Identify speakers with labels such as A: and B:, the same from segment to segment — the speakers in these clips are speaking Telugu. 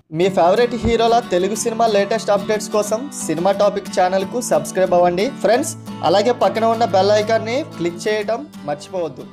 A: మీ ఫేవరెట్ హీరోల తెలుగు సినిమా లేటెస్ట్ అప్డేట్స్ కోసం సినిమా టాపిక్ ఛానల్ కు సబ్స్క్రైబ్ అవ్వండి ఫ్రెండ్స్. అలాగే పక్కన ఉన్న బెల్ ఐకాన్ ని క్లిక్ చేయడం మర్చిపోవద్దు.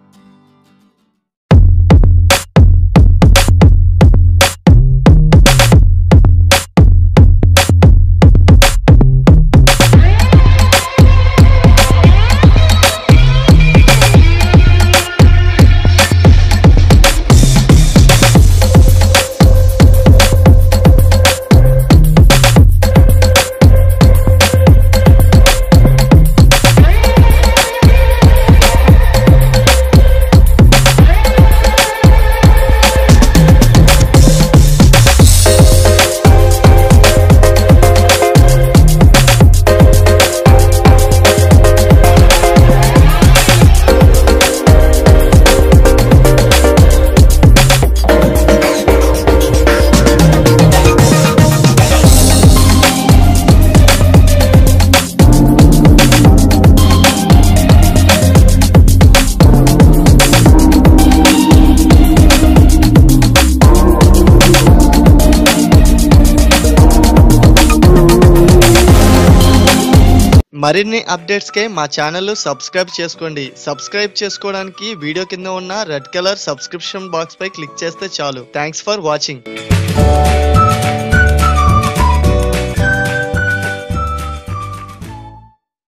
A: మరిన్ని అప్డేట్స్ కే మా ఛానల్ సబ్స్క్రైబ్ చేసుకోండి. సబ్స్క్రైబ్ చేసుకోవడానికి వీడియో కింద ఉన్న రెడ్ కలర్ సబ్స్క్రిప్షన్ బాక్స్ పై క్లిక్ చేస్తే చాలు. Thanks for watching.